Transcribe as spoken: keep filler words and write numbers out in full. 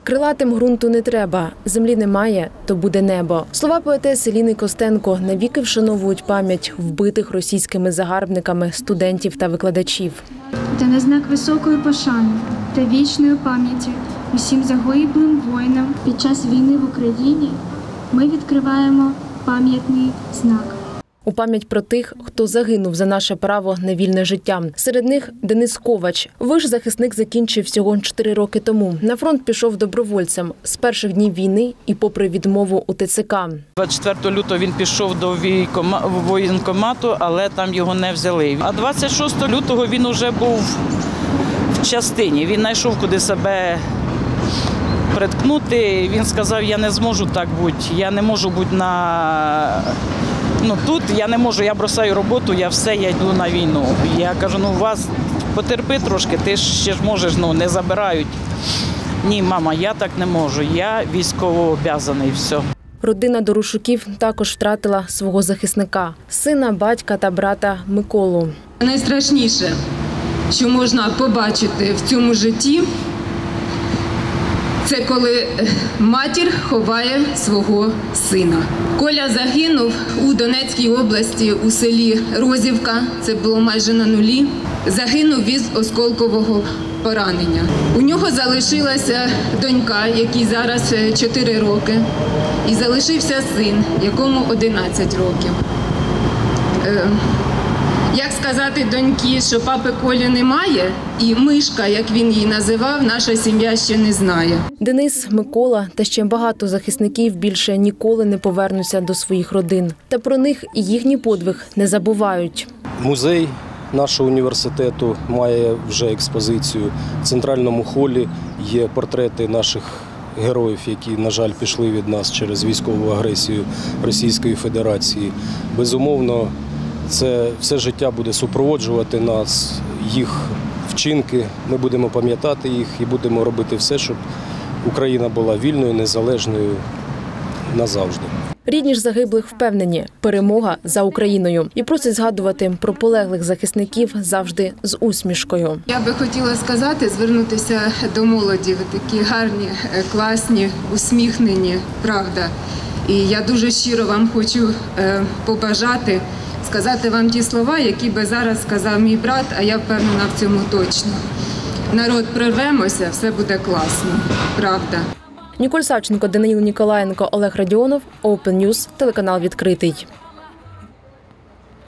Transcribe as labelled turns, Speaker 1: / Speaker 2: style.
Speaker 1: Крилатим ґрунту не треба, землі немає, то буде небо. Слова поетеси Ліни Костенко навіки вшановують пам'ять вбитих російськими загарбниками студентів та викладачів.
Speaker 2: Та на знак високої пошани та вічної пам'яті усім загиблим воїнам під час війни в Україні ми відкриваємо пам'ятний знак.
Speaker 1: У пам'ять про тих, хто загинув за наше право на вільне життя. Серед них Денис Ковач. Виш-захисник закінчив всього чотири роки тому. На фронт пішов добровольцем з перших днів війни і попри відмову у Те Це Ка.
Speaker 3: двадцять четвертого лютого він пішов до воєнкомату, але там його не взяли. А двадцять шостого лютого він вже був в частині. Він знайшов, куди себе приткнути. Він сказав, я не зможу так бути, я не можу бути на... Ну, тут я не можу, я бросаю роботу, я все, я йду на війну. Я кажу, ну вас потерпи трошки, ти ще ж можеш, ну не забирають. Ні, мама, я так не можу, я військовообов'язаний, все.
Speaker 1: Родина Дорошуків також втратила свого захисника – сина, батька та брата Миколу.
Speaker 4: Найстрашніше, що можна побачити в цьому житті, це коли матір ховає свого сина. Коля загинув у Донецькій області у селі Розівка, це було майже на нулі, загинув від осколкового поранення. У нього залишилася донька, якій зараз чотири роки, і залишився син, якому одинадцять років. Як сказати доньки, що папи Колі немає, і Мишка, як він її називав, наша сім'я ще не знає.
Speaker 1: Денис, Микола та ще багато захисників більше ніколи не повернуться до своїх родин. Та про них і їхній подвиг не забувають.
Speaker 5: Музей нашого університету має вже експозицію. В центральному холі є портрети наших героїв, які, на жаль, пішли від нас через військову агресію Російської Федерації. Безумовно, це все життя буде супроводжувати нас, їх вчинки. Ми будемо пам'ятати їх і будемо робити все, щоб Україна була вільною, незалежною назавжди.
Speaker 1: Рідні ж загиблих впевнені – перемога за Україною. І просять згадувати про полеглих захисників завжди з усмішкою.
Speaker 4: Я би хотіла сказати, звернутися до молоді. Ви такі гарні, класні, усміхнені, правда. І я дуже щиро вам хочу побажати, сказати вам ті слова, які би зараз сказав мій брат, а я впевнена в цьому точно. Народ, прорвемося, все буде класно, правда.
Speaker 1: Ніколь Савченко, Даниїл Ніколаєнко, Олег Радіонов, Open News, телеканал «Відкритий».